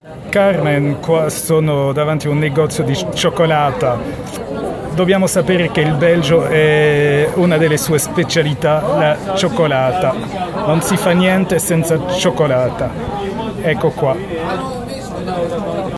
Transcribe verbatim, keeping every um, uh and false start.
Carmen, qua sono davanti a un negozio di cioccolata. Dobbiamo sapere che il Belgio è una delle sue specialità, la cioccolata. Non si fa niente senza cioccolata. Ecco qua.